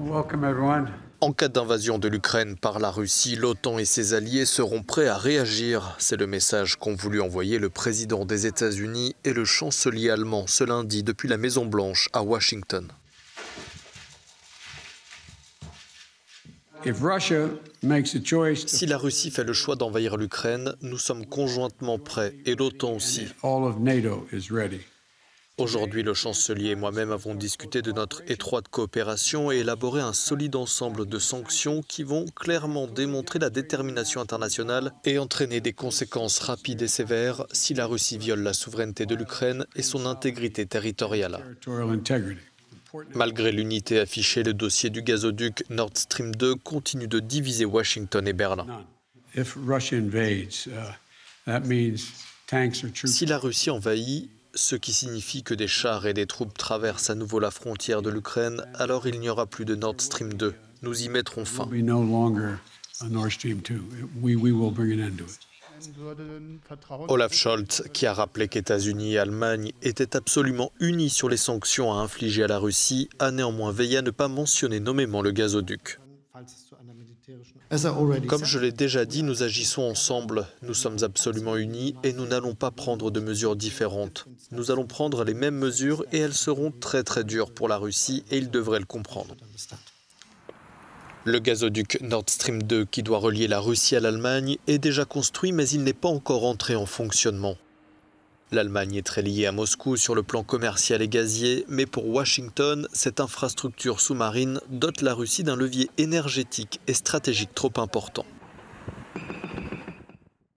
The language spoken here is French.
Welcome everyone. En cas d'invasion de l'Ukraine par la Russie, l'OTAN et ses alliés seront prêts à réagir. C'est le message qu'ont voulu envoyer le président des États-Unis et le chancelier allemand ce lundi depuis la Maison-Blanche à Washington. Si la Russie fait le choix d'envahir l'Ukraine, nous sommes conjointement prêts et l'OTAN aussi. Aujourd'hui, le chancelier et moi-même avons discuté de notre étroite coopération et élaboré un solide ensemble de sanctions qui vont clairement démontrer la détermination internationale et entraîner des conséquences rapides et sévères si la Russie viole la souveraineté de l'Ukraine et son intégrité territoriale. Malgré l'unité affichée, le dossier du gazoduc Nord Stream 2 continue de diviser Washington et Berlin. Si la Russie envahit, ce qui signifie que des chars et des troupes traversent à nouveau la frontière de l'Ukraine, alors il n'y aura plus de Nord Stream 2. Nous y mettrons fin. Olaf Scholz, qui a rappelé qu'États-Unis et Allemagne étaient absolument unis sur les sanctions à infliger à la Russie, a néanmoins veillé à ne pas mentionner nommément le gazoduc. Comme je l'ai déjà dit, nous agissons ensemble. Nous sommes absolument unis et nous n'allons pas prendre de mesures différentes. Nous allons prendre les mêmes mesures et elles seront très très dures pour la Russie et ils devraient le comprendre. Le gazoduc Nord Stream 2, qui doit relier la Russie à l'Allemagne, est déjà construit mais il n'est pas encore entré en fonctionnement. L'Allemagne est très liée à Moscou sur le plan commercial et gazier, mais pour Washington, cette infrastructure sous-marine dote la Russie d'un levier énergétique et stratégique trop important.